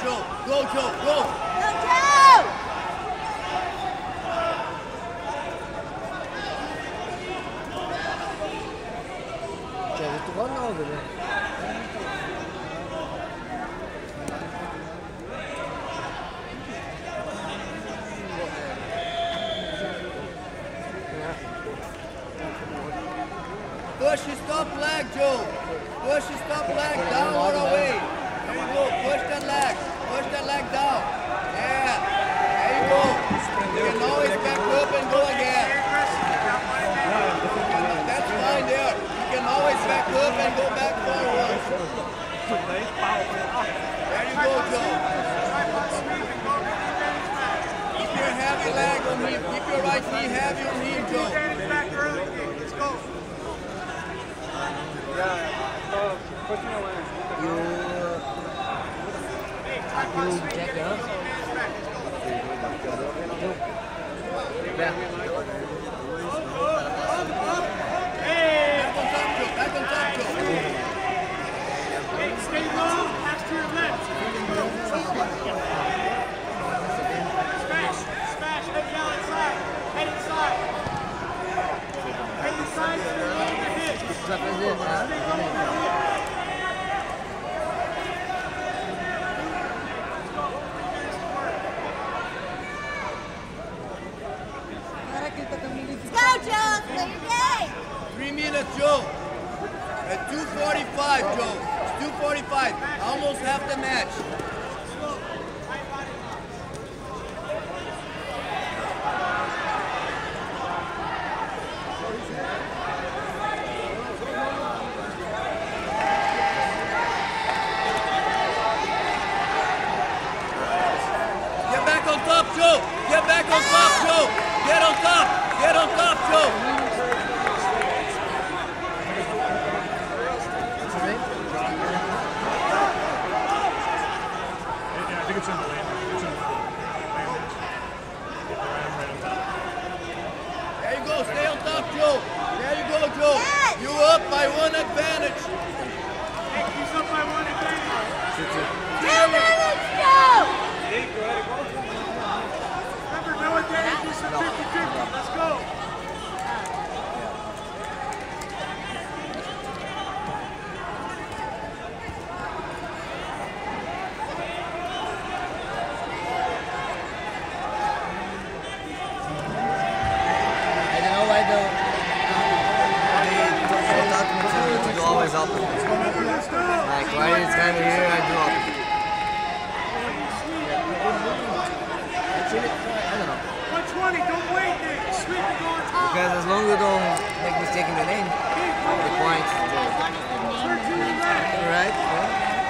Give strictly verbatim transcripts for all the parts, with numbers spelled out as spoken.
Joe. Go, Joe. Go. Go, Joe. Cioè, detto qua no, vede. Push your stop leg, Joe. Push your stop leg down or away. There you go. Push that leg. Push that leg down. Yeah. There you go. You can always back up and go again. That's fine there. You can always back up and go back forward. There you go, Joe. Keep your heavy leg on him. Keep your right knee heavy on him, Joe. Let's go. You... You check it out? Yeah. Back on top, Joe. Back on top, Joe. Hey, stay low, pass to your left. Smash, smash, head down inside. Head inside. Head inside to your left of the hip. Stay low over the hip. Go, Joe. Play your game. Three minutes, Joe. At two forty-five, Joe. It's two forty-five. Almost half the match. Get back on top, Joe. Get back on top, Joe. Get on top. Get on top, Joe. There you go, stay on top, Joe. There you go, Joe. Yes. You up by one advantage. Hey, he's up by one advantage. Two minutes, Joe. Remember, no advantage is a fifty fifty. Let's go. I don't know why the... They taught me to, to do always opposite. Like, why it's kind of here, I do opposite. Actually, I don't know. one twenty, don't wait, Nick. Sweep and go on top. Because as long as you don't make mistake in the lane, the points is there. Turn to your left. Right? Yeah.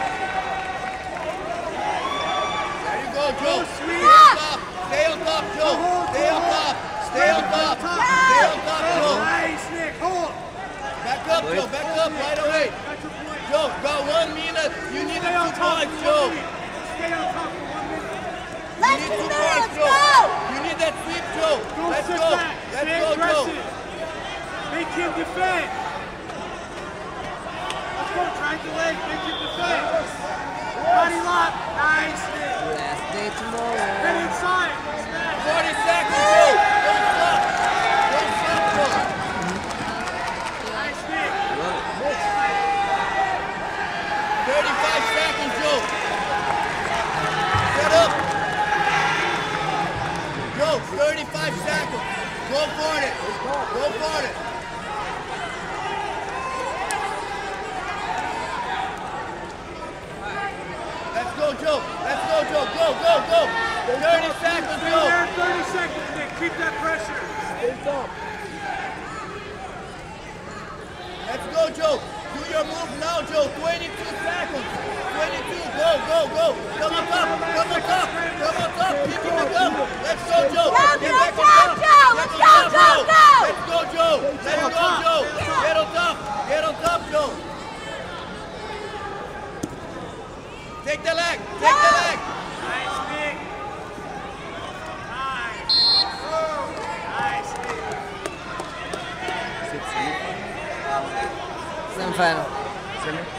There you go, Joe. sweet. Stay on top. Stay on top, Joe. Stay on top. Stay on top. Stay on top, Joe. Nice, Nick. Hold. Back up, Joe. Back up right away. Got your point. Joe, got one minute. You need Stay two on top points, for Joe. one minute. Stay on top for one minute. You Less need than two two points, minutes. Joe. Go. You need that sweep, Joe. Don't Let's sit go. back. Let's Stay go, Joe. aggressive. Make him defend. Let's go. Drag the leg. Make him defend. Body lock. Nice, Nick. Last day tomorrow. Head inside. Smash. forty seconds, Joe. Don't stop. Don't stop, Joe. Nice, Nick. thirty-five seconds, Joe. Set up. Joe, thirty-five seconds. Go for it. Go for it. Let's go, Joe. Let's go, Joe. Go, go, go. thirty seconds, Stay Joe. there. thirty seconds, Nick. Keep that pressure. Let's go, Joe. Do your move now, Joe. twenty-two seconds. twenty-two. Go, go, go. Come on top. Come on top. Come on top. Keep it up. Let's go, Joe. Go, Get Joe, back on go, top. Joe. Get Let's on go, top, go, Joe. go. Let's go, Joe. Let's go, Joe. Get on top. Get on top, Joe. Take the leg. Take the leg. Nice, Nick. Nice. Nice, Nick. Semifinal. Semi?